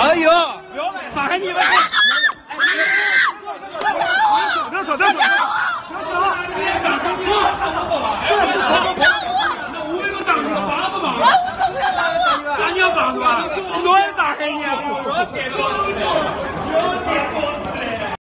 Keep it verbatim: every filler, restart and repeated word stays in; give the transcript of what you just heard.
哎呦，放开你吧！别走，别走，别走！那我有当你的爸爸吗？那你要爸爸，我也打给你，我别走。